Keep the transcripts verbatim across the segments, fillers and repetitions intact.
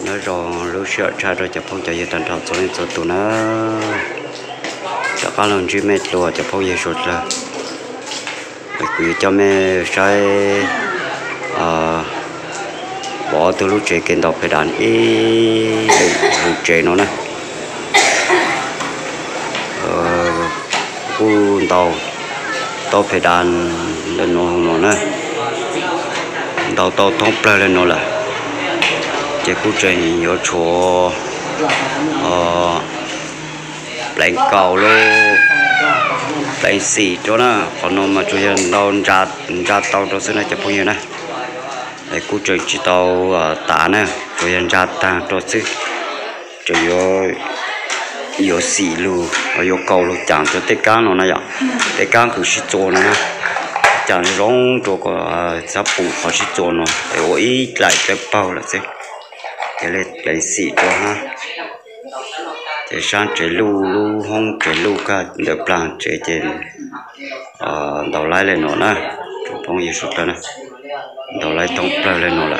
nó rồi lúc sợ cha rồi chụp phong cho giờ thành thọ cho nên cho tụi nó cho các lần chuyên mệt lùa chụp phong giờ sụt ra để quý cho mẹ sai bỏ từ lúc trẻ kiến đọc phải đàn ý để trẻ nó này cu tàu tàu phải đàn lên nó nó này tàu tàu thông plei lên nó là chỉ cu trẻ nhiều chỗ đánh cầu luôn đánh xì chỗ nào còn nó mà chủ nhân đâu ra ra tàu đó xưa này chụp bao nhiêu này để cú chơi chỉ tàu tả nè chủ nhân ra ta đó xưa chủ yếu yếu xì lu yếu cầu lu chẳng cho tết cá nó này ạ tết cá cứ xí trộn nè chẳng rong cho có sắp bù họ xí trộn nó để ôi lại cái bao là xí để lấy lấy xì cho ha để sang chơi lu lu không chơi lu cả để plan chơi chơi đầu lái lên nó nè chụp phong gì sụt lên nè đầu lái tông plei lên nó lại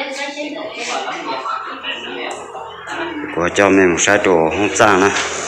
của cho mình một sai đồ không sang nè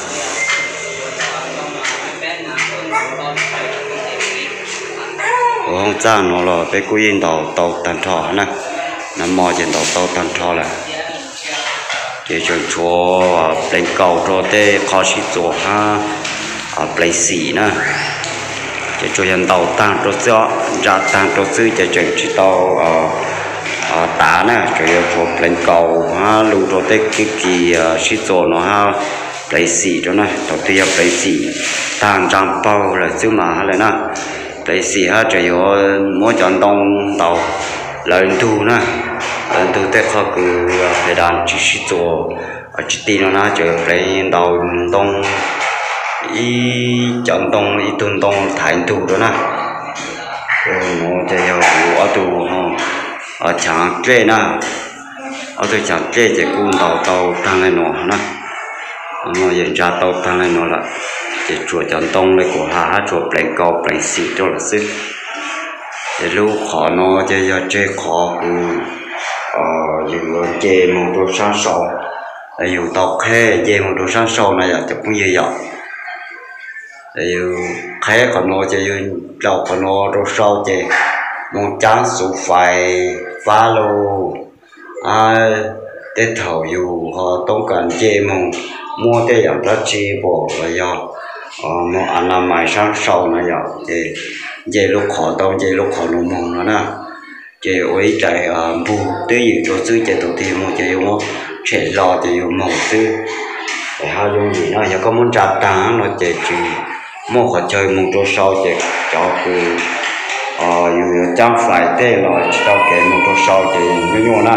của không sang nó là cái quy in tàu tàu tàn thọ nè nằm mò trên tàu tàu tàn thọ là để cho chúa đánh cầu rồi để khó xịt chỗ ha ở plei xì nè để cho dân tàu tăng rồi cho ra tăng rồi chứ để cho chỉ tàu ở tả nè cho chúa đánh cầu ha lưu rồi để cái kỳ xịt chỗ nó ha plei xì đó nè đầu tiên plei xì tăng trăm bao là chứ mà là nè plei xì ha cho mỗi chọn đông tàu lần thu nè lần thu tết họ cứ phải đàn chỉ xịt chỗ ở chỉ tin nó cho plei tàu đông ý chọn đông ý tuần đông thành thu đó nè nó cho yêu ở tù ở chẳng chơi nè ở tôi chẳng chơi chỉ cuốn tàu tàu tăng lên nó nè mà hiện ra tàu tăng lên nó là chỉ chuột chọn đông này của hà chuột plei cầu plei xịt đó là sức để lúc khó nó cho yêu chơi khó cứ ờ những chơi một đồ sáng sâu là dùng tàu khe chơi một đồ sáng sâu này là chụp cũng như vậy để khe còn nó chơi đầu còn nó đồ sâu chơi một trắng số phải phá lô à tết thầu dù họ tốn cần chơi một mua cái dạng đó chi bộ là do một anh làm mày sáng sâu này giờ để chơi lúc khó tông chơi lúc khó nông mông nữa nè chơi ối chạy bù tới gì cho xứ chơi đầu tiên một chơi một chạy lò chơi một xứ để hai dùng gì nó giờ có muốn trả tăng nó chơi chỉ một họ chơi một chỗ sau chơi cho cứ ờ dù chẳng phải thế rồi cho cái một chỗ sau chơi như nhau nè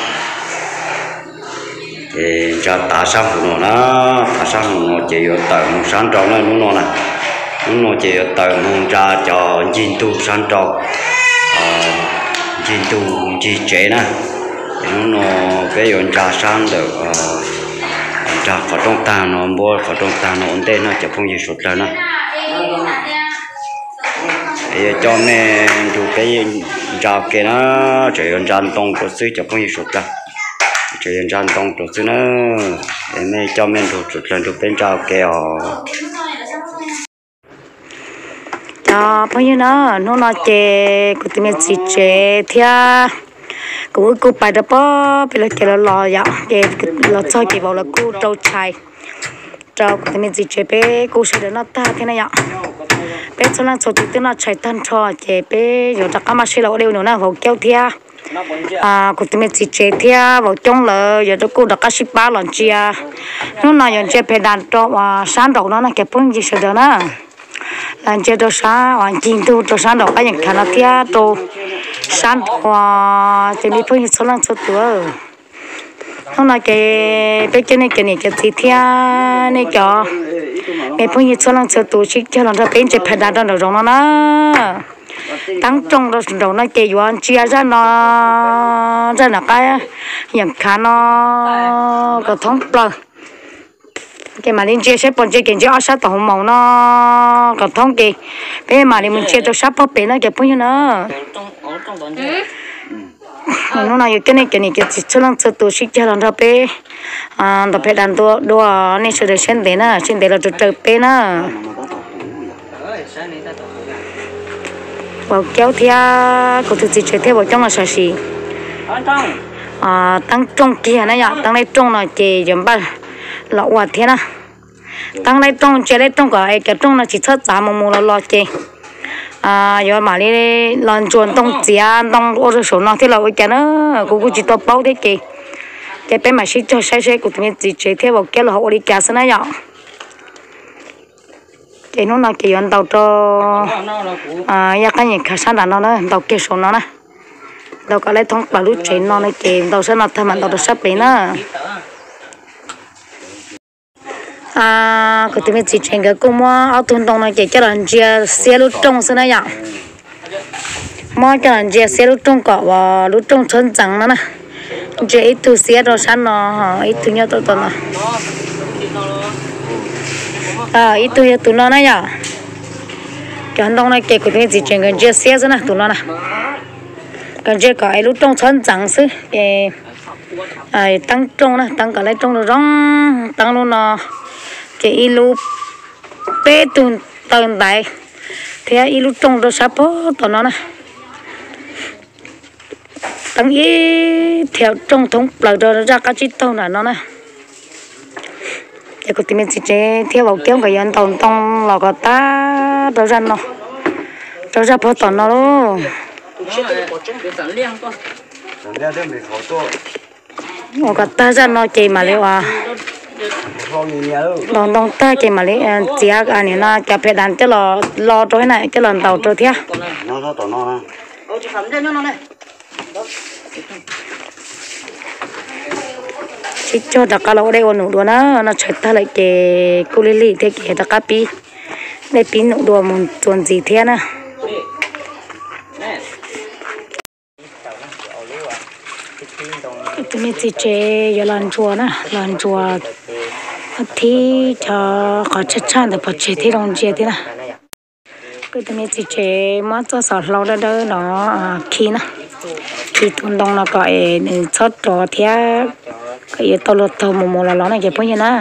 thì cho ta sang của nó ta sang nó chỉ ở tầng một sáng trâu nó nó nè nó chỉ ở tầng một ra cho chín tu sáng trâu chín tu chỉ chế nè nó cái yon ra sang được ra khỏi trong ta nó mua khỏi trong ta nó ổn định nó chỉ không gì sụt lên nè để cho mẹ chủ cái ra cái nó chỉ yon ra tông của xứ chỉ không gì sụt lên chỉ yon ra tông của xứ nó để mẹ cho mẹ chủ sụt lên chủ bên ra cái cho bao nhiêu nó nó nó chè của tụi mình chỉ chè thia cô cô phải đó bó bây giờ cái lò vậy cái lò cho cái vào là cô trâu chài trâu của tụi mình chỉ chè bé cô sẽ được nó ta thế này ạ bé cho nó cho tụi tôi nó chạy thân cho chè bé rồi chắc mà sẽ là đều nữa nè vào kéo thia à của tụi mình chỉ chè thia vào trong là giờ đó cô được cái ship ba lần chia nó nói giờ chè bé đàn cho và sáng đầu nó là cái phong gì sẽ được nè làm chơi đồ sáng hoàn chỉnh tu đồ sáng đầu cái những khả năng kia đồ sáng hoa thì đi phơi nhiệt số lần số tuổi hôm nay cái bây giờ này cái này cái gì thia này cho mấy phơi nhiệt số lần số tuổi chỉ cho lần ra bên chơi phải đàn đầu rồi nó tăng trong đó đầu nó cái yuan chia ra nó ra là cái những khả nó có thông bờ cái mà lên chơi sẽ bọn chơi cái chơi ở sát tàu màu nó còn thông kỳ cái mà đi mình chơi tàu sát bao bể nó cái bao nhiêu nữa nó nói cái này cái này cái chỉ cho nó cho tôi xích cho nó thắp bé à thắp bé đàn tôi đua nên sẽ được xem đến à xem đến là tôi chơi bé nè vào kéo theo của tôi chỉ chơi theo vào trong là sao gì à tăng trong kia này nhở tăng này trong là chỉ giống bao lọ quạt thế nè tăng này trong chơi này trong cái cái trong là chỉ thất giá mà mua là lọ chơi à giờ mà đi lần chuồn tông chia tông ô số nó thì là cái nó cũng cũng chỉ tao bao thế kì cái bé mà xích cho sai sai của tụi mình chỉ chơi theo vào cái là họ đi cá sấu này nhở cái nó là cái anh tàu cho à ya cái gì khá sát là nó nó tàu kia số nó nè tàu cái lấy thông bảo lúc chơi nó này kì tàu sẽ là tham ăn tàu được sắp đến nữa à cái tụi mình chỉ chơi cái cũng mua áo thun tông này cái cái là chia xe lúc trong xí này nhở mua cái là chia xe lúc trong cọ và lúc trong chân trắng nữa nè chia ít thứ xe rồi sẵn nó ít thứ nhau tụi nó à ít thứ tụi nó này nhở cái hành động này cái của tụi mình chỉ chơi cái chia xe xí nè tụi nó nè cái chia cái lúc trong chân trắng xí cái à tăng trong nè tăng cái này trong rồi rong tăng luôn nó cái ilu bé tuần tuần đại thế ilu trong đó sắp bó tao nó nè tăng ý theo trong thống lời đó ra cái chít tao là nó nè cái của mình chỉ chơi theo vào kéo cái anh tao tông là cái ta đó ra nó đó ra bó tao nó luôn một cái ta ra nó chơi mà liệu à đồng đồng ta cái mà lấy chỉ cái này nó cái phải đàn cho lo lo trôi này cái lần tàu trôi thia nó nó tao nó chỉ cho đặc cái lỗ đây còn nụ đùa nó nó chạy ta lại cái cô lì lì thế cái đặc cái pi đây pi nụ đùa một tuần gì thế nè tụi mình chỉ chơi giờ làm chùa nè làm chùa thì cho có chất chan để bắt chơi thì đồng chơi thế nè cái tụi mình chỉ chơi mà cho sọt lâu đó đó nó khi nè khi tuần đông nó gọi sọt trò thế cái tàu lợn tàu mù mù là nó này cái bao nhiêu nè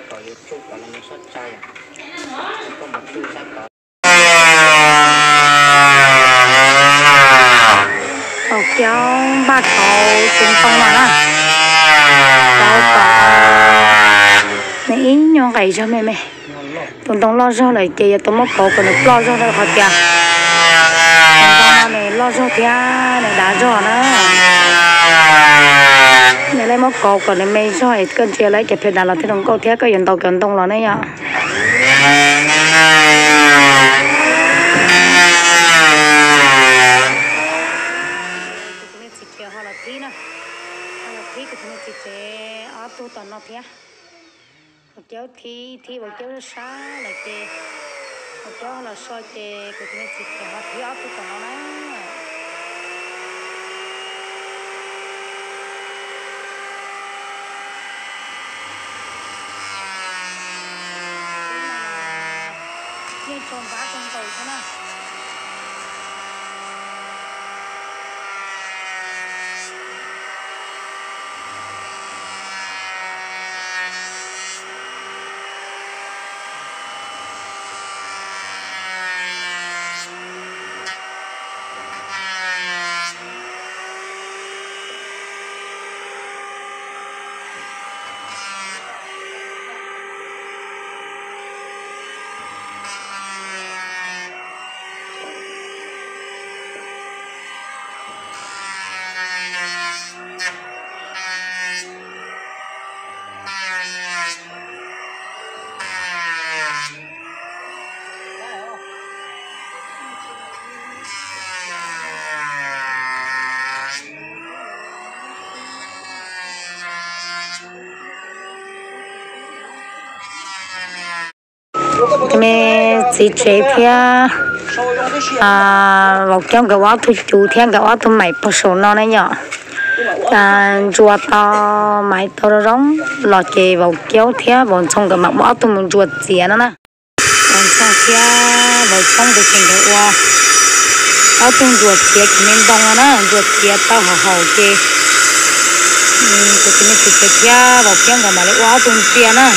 ở kéo ba cầu tuần đông mà nè kéo cầu này nhon cái cho mẹ mẹ tuần đông lo cho lại kia tụi nó cầu còn được lo cho nó khó kìa tuần đông này lo cho kia này đá cho nó này lấy một cầu còn này mấy cho ấy cần chia lấy cái phải đá là thế đồng cầu thế cái hiện tàu cần đông là này nhá kéo thi thi và kéo xa là kê và kéo là soi kê của mình chỉ kéo họ thi áo tôi còn nó như tròn vá con tàu thế nào mẹ chỉ chơi theo à vào trong cái áo tôi chủ theo cái áo tôi mày bao số nó này nhở à chuột to mày to nó rong lọt kề vào kéo theo vào trong cái mặt áo tôi muốn chuột gì nó nè vào trong theo vào trong cái chuyện cái ua áo tung ruột kia cái nên đông á ruột kia tao hò hò kia cái cái này chỉ cái kia vào kia cả mà lấy áo tung kia nè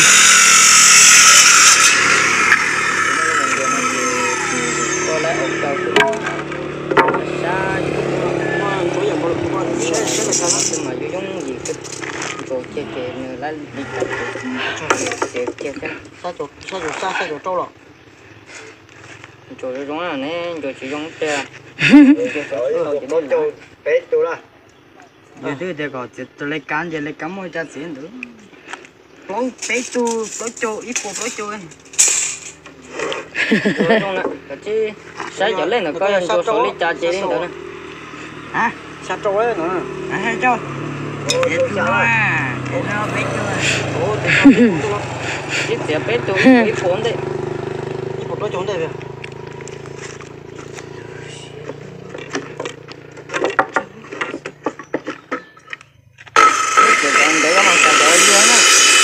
lại đi tập cái cái cái sao chỗ sao chỗ sao sao chỗ trâu rồi chỗ đó giống là nè chỗ chỉ giống thế rồi chỗ bé chỗ là giờ thứ để có chỉ tôi lấy cán giờ lấy cắm môi ra xỉn nữa có bé chỗ có chỗ ít bộ có chỗ ấy rồi giống là cái chứ sai chỗ lên là coi chỗ số lấy cha chế đến nữa hả sao trâu đấy nữa à hay trâu để tôi à để nó bé chỗ ồ để nó ít tiền bé chỗ ít bốn đấy ít bốn chỗ đấy để nó mang cả rồi nữa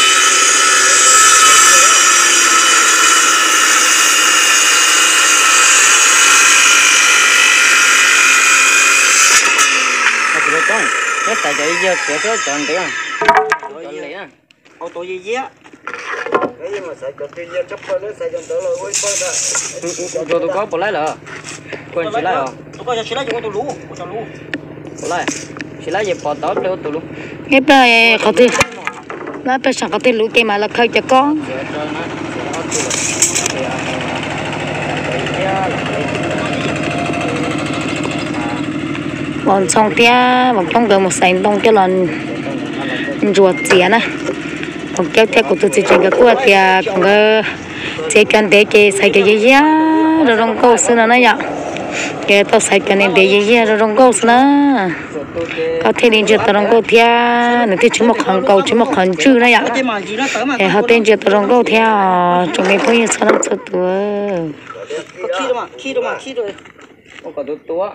con cái tài chạy giờ cái chỗ chọn đấy à chọn đấy à ô tô gì á cái gì mà sai chọn tiền giờ chấp nó sai chọn tới rồi ôi con đã rồi tôi có bỏ lại rồi quên chỉ lại rồi tôi có chỉ lại cho tôi lú cho lú bỏ lại chỉ lại gì bỏ tao cho tôi lú cái bé có thể nó bé chẳng có thể lú cái mà là khơi cho con bọn xong tia bọn trong gần một sành đông cho lần ruột chĩa nè còn kéo theo của tôi chỉ chuyện cái cua tia còn cái chế cần để cái xài cái gì á rồi rong câu xưa nó nhỉ cái tao xài cái này để gì á rồi rong câu xưa nó có thể đến chuyện tao rong câu theo nữa thì chỉ một hàng câu chỉ một hàng chữ này ạ thì họ tên chuyện tao rong câu theo chúng mình phải sao nó sao tuổi khi đâu mà khi đâu mà khi rồi không có được tuổi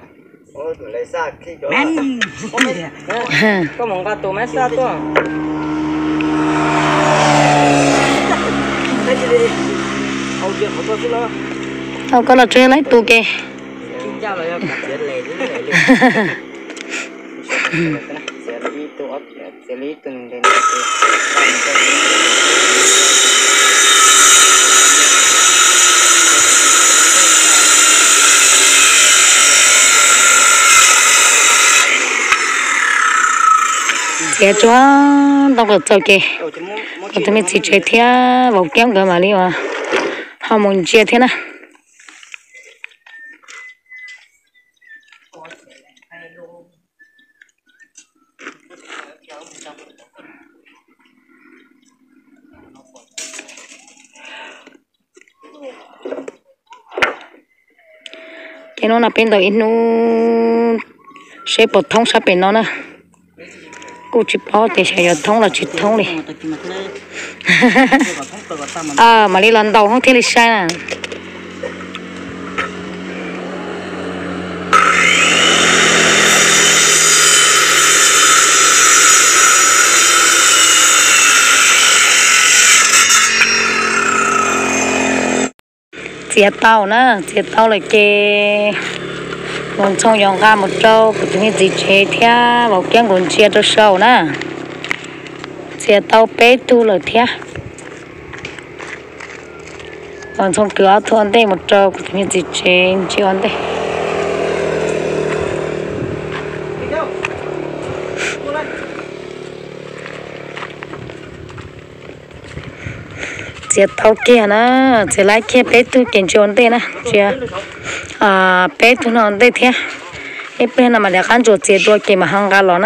men có mong cái tổ mét sao to tao có là chơi lấy tụ kê cái chỗ tao có chơi kì, tụi mình chỉ chơi theo vào kéo cái mà đi mà, không muốn chơi thế nào. Cái nó là bên đó ít nó sẽ bật thông sát bên nó nè. Cô chỉ bỏ để xài thông là chỉ thông đi. À mà đi lần đầu không thấy lịch sai nè. Chia tàu nữa, chia tàu là cái còn trong dòng ga một trâu, của chúng gì chế theo vào cái còn chia cho sâu nè, chia tàu bé tu là theo, còn trong cửa thôn đây một trâu của chúng gì chế chia on đây, chia tàu kia nè, chia lại kia bé tu kiện chia on đây nè, chia à bé tu nó on đây theo. Cái bên nào mà để khán chỗ chế đua kia mà hăng ga lò nè.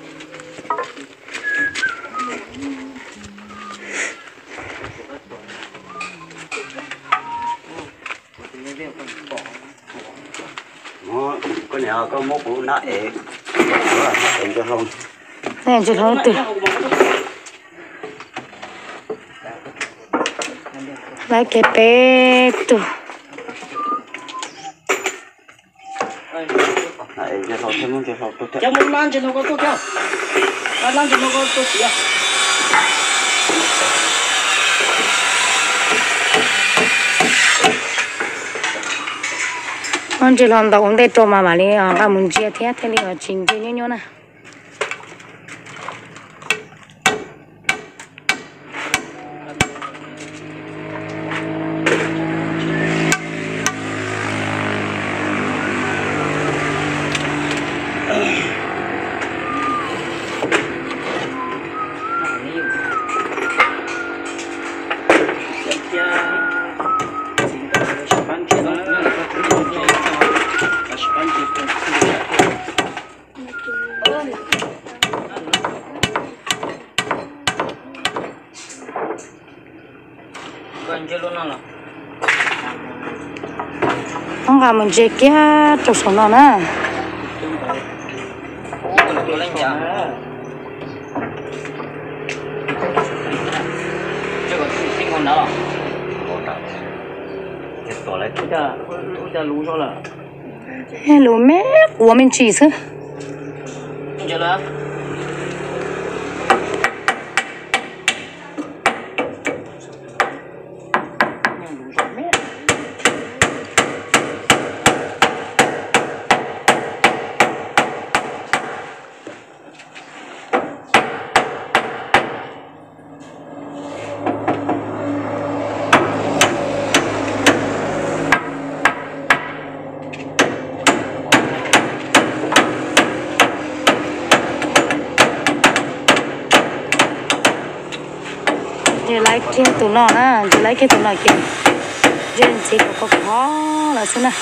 Có nhà có một bộ nát ế, em cho không. Em cho không từ. Lấy cái bé tu. Cháu muốn lan cho nó có tốt không? Lan cho nó có tốt gì à? anh chỉ làm đầu ông đây cho mà mà đi à cái muốn chia thế thế đi ở chính cái nhau nhau nè không cả mình chơi kia trâu sống nó nè hello mẹ của mình chỉ chứ giờ lấy cái tủ nọ nè giờ lấy cái tủ nọ kia trên chỉ có khó là thế này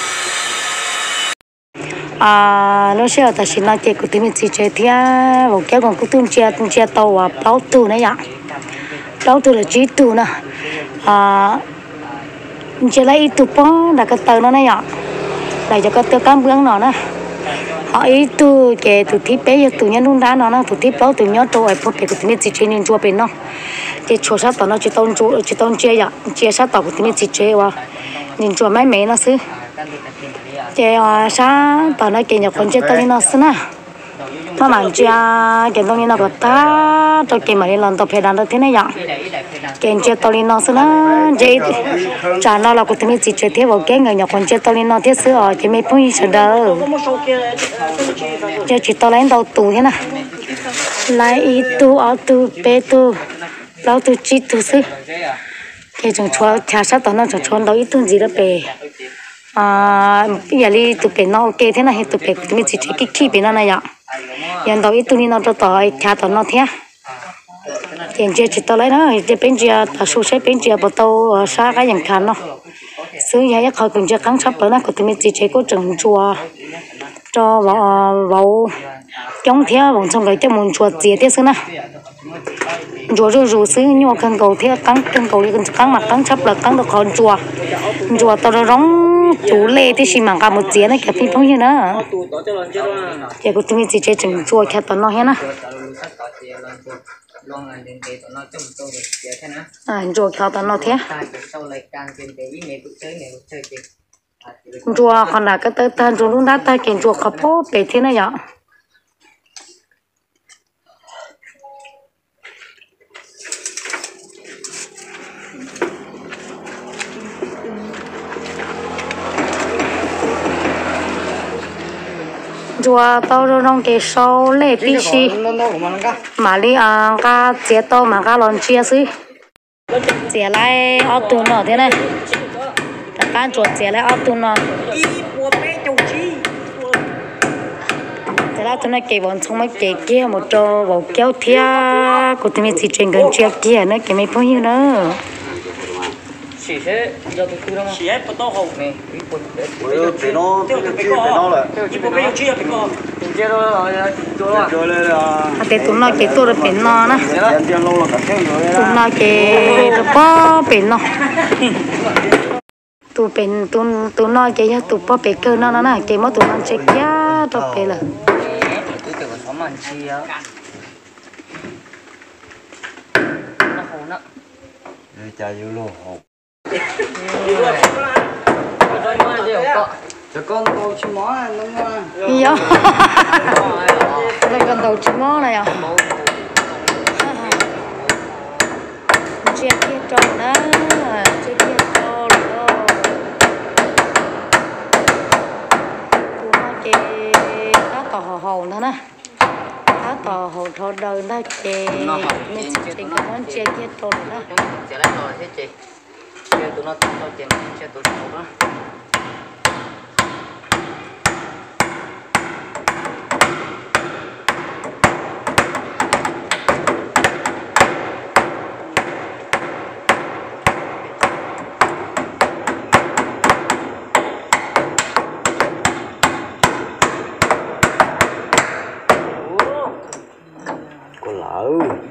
à nó sẽ ở xin nói chuyện của tụi mình chỉ chơi thì vào kéo còn cứ tuôn chia tuôn chia tàu à bao tủ này ạ bao tủ là chỉ tủ nè à chỉ lấy tủ bó là cái tàu nó này ạ để cho cái tàu cam bướng nó nè họ ý tụ cái tụ thịt bé tụ nhân luôn đá nó nè tụ thịt bao tụ nhớ tụ ai phốt để của tụi mình chỉ chơi nên chua bên nó cái chỗ sát tao nó chỉ tao chua chỉ tao chia ạ chia sát tao của tụi mình chỉ chơi qua nên chua mấy mấy nó xứ cái sa tao nói cái nhà con chơi tao nó xứ nè mà bạn chia cái tao nó có ta cho cái mà đi làm tao phải làm được thế này vậy cái chơi tao nó xứ nè chơi trả nó là của tụi mình chỉ chơi thế vào cái người nhà con chơi tao nó thế xứ ở cái mấy phong gì đâu chơi chỉ tao lấy tao tù thế nè lấy tù ở tù bé tù lâu tù chỉ tù xứ cái chúng cho thả sát tao nó cho đâu ít tù gì đó bé à bây giờ đi tụi bé nó ok thế này tụi bé tụi mình chỉ chơi cái kia bé nó này ạ hiện tại tụi nó cho tao thả tao nó thế hiện giờ chỉ tao lấy nó chỉ bên kia tao số sẽ bên kia bắt tao xa cái dạng khăn nó xứ giờ khỏi cần chơi cắn sắp tới nó tụi mình chỉ chơi có chừng chùa cho vào vào chống thế vòng trong cái cho muốn chùa gì thế xứ nè chùa rồi rồi xứ nhưng mà cần cầu thế cắn cần cầu đi cần cắn mặt cắn sắp là cắn được còn chùa chùa tao nó rong chủ lệ thì xí mảng cả một chia này cái phim phong như nữa cái của tụi mình chỉ chơi chừng chùa cái tao nó hết nè à chùa cái tao nó thế chùa còn là cái tơ tơ chùa luôn đã tay kiện chùa khắp phố để thế này vậy chùa tao rồi nông cái sau lễ bí xí mà đi ăn cá chế tao mà cá lon chia xí chế lại ở tù nó thế này là cá chuột chế lại ở tù nó thế là tụi nó kể bọn trong mấy cái kia một trò vào kéo thia của tụi mình chỉ trên gần chia kia nữa cái mấy bao nhiêu nữa chỉ thế giờ tôi cứ chỉ hết bắt đầu học này Ủa, chỉ nó chỉ phải nó là chỉ có bao nhiêu phải có chỉ rồi rồi rồi lên là à cái tụi nó cái tôi là bên nó nè tiền lâu là cả thế rồi tụi nó cái nó bao bên nó tụi bên tụi tụi nó cái tụi bao bên cơ nó nè cái mà tụi nó chơi kia đó bên là tôi tưởng là xóm ăn chi á nó hồ nó rồi cha yêu luôn học cho con tàu chim mó này đúng không? Iya. Đây con tàu chim mó này à? Chia kia trâu đó, chia kia trâu đó. hồn thôi nè tháo tàu hồn thọ đời nó chè nên chỉ chè cái món chè kia thôi đó chè lấy rồi thế chị chè tụi nó tụi nó chè chè tụi nó đó có lỡ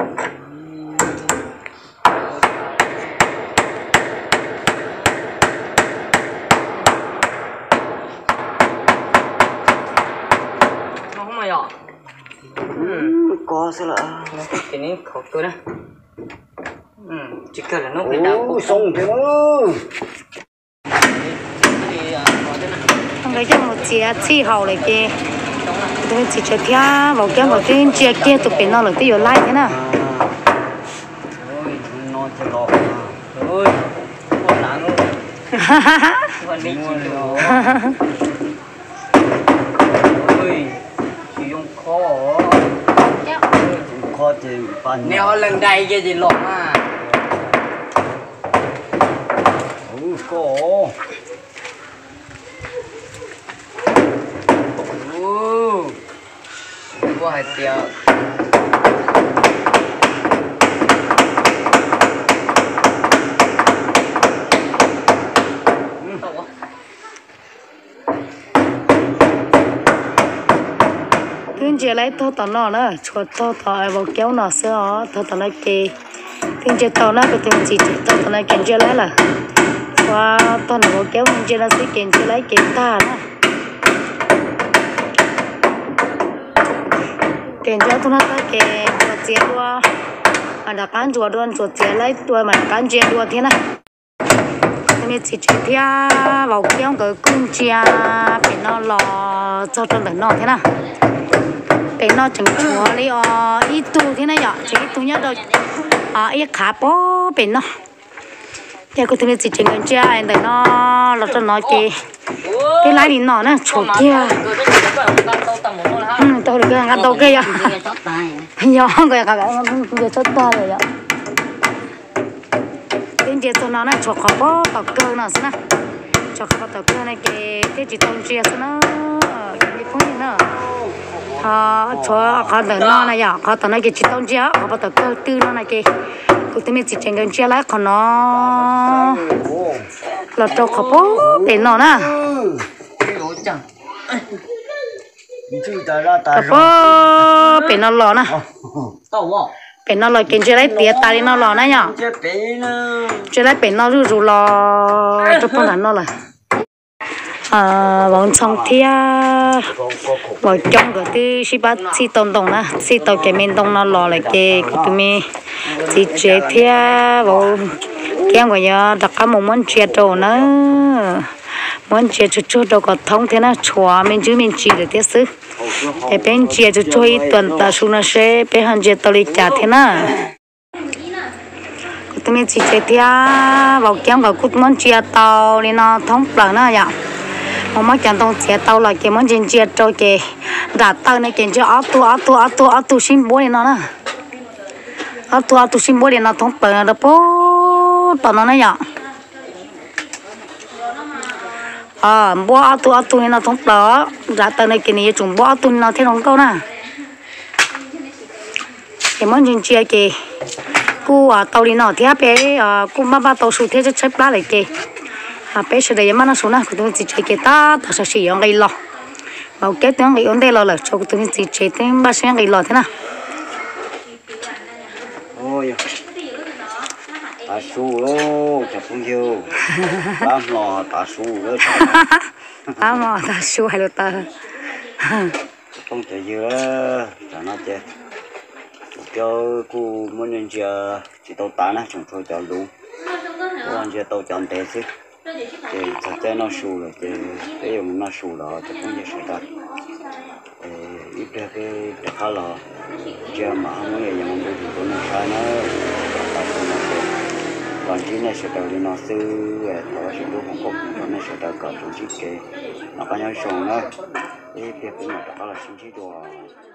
nó không mày ạ có sao lỡ cái này khẩu tôi đó ừ chỉ cần là nó phải đào ôi xong thế nữa thằng cái cho một chia chi hậu này kia tôi chỉ cho thia vào cái vào cái chia kia tụi bên nó là cái lại thế nào ôi nó chưa lọt ôi con láng luôn con đi chịu đồ ôi sử dụng khó khó thì bàn neo lần đây cái gì lọt mà ừ có ô có hai tiêu tiếng chia lấy thâu tao nó nữa chuột thâu tao vào kéo nó xưa thâu tao nó kê tiếng chia tao nó cái tiếng chỉ thâu tao nó kén chia lấy là qua tao nó vào kéo tiếng chia nó sẽ kén chia lấy kén ta nữa kén chia tao nó ta kén chuột chia đua à đã cán chuột đua chuột chia lấy đua mà cán chia đua thế này mình chỉ chia thia vào kéo cái cung chia để nó lò cho trong đợt nó thế nào để nó chẳng chúa lấy ờ ít tu thế này ạ chỉ tu nhất rồi à ít khá bó bên nó giờ cô thấy chỉ chỉnh cái chia anh để nó là cho nó kì cái lái đi nó nè chuột kia ừ tôi được cái ngắt đầu kia ạ nhỏ cái cái cái chốt to rồi ạ cái chia cho nó nè chuột khó bó tàu cơ nó xem nè chuột khó tàu cơ này cái cái chỉ tông chia xem nó cái phong gì nữa à cho họ đỡ nó này à họ tao nói cái chỉ tông chia họ bắt đầu cơ tư nó này kia cứ tìm mình chỉ chỉnh cái chia lại còn nó là cho họ bố để nó nè họ bố để nó lò nè để nó lò cái chia lại tiệt tay nó lò nè nhở chia lại để nó rú rú lò cho con đàn nó là à bọn trong thia bọn trong cái thứ xí bát xí tông tông na xí tàu cái miền đông nó lò lại cái cái tụi mình xí chế thia bọn cái người nhà đặt cả một món chế đồ nữa món chế chút chút đâu có thông thế nào chua mình chứ mình chỉ được thế sự cái bên chế chút chút ít tuần ta xuống nó sẽ bên hàng chế tàu đi trả thế nào tụi mình chỉ chế thia bọn cái người cút món chế tàu nên nó thông lần nữa vậy mà mấy cái tông chế tàu là cái món chân chế trâu cái đã tàu này cái cho áo tu áo tu áo tu áo tu xin bố này nó nè áo tu áo tu xin bố này nó thông bờ đó bố tao nó này vậy à bố áo tu áo tu này nó thông bờ đã tàu này cái này chúng bố áo tu nó thế không câu nè cái món chân chế cái cô à tàu đi nó thế bé à cô ba ba tàu số thế cho xếp lá lại cái à bé sẽ để mà nó xuống nè, tụi mình chỉ chơi cái ta, ta sẽ sử dụng cái lò, vào cái tiếng cái vấn đề lò là cho tụi mình chỉ chơi tiếng ba sẽ cái lò thế nào? ôi, ta su lô, chả không yêu, ta lò ta su lô, ta mò ta su hay là ta, không chả yêu, chả nói chơi, cho cô muốn nhân chơi chỉ tàu tá nè, chúng tôi cho đủ, cô ăn chơi tàu chọn té chứ. Thì thật ra nó sù rồi thì cái dùng nó sù đó thì không như sự thật ít ra cái cái khá là chưa mà không có gì mà tôi thì tôi nó sai nó còn chỉ này sự đầu thì nó sư nó sẽ đúng không có nó sẽ đầu cả chủ chỉ cái nó có nhau sòng đó ê việc cũng là đó là chính trị đồ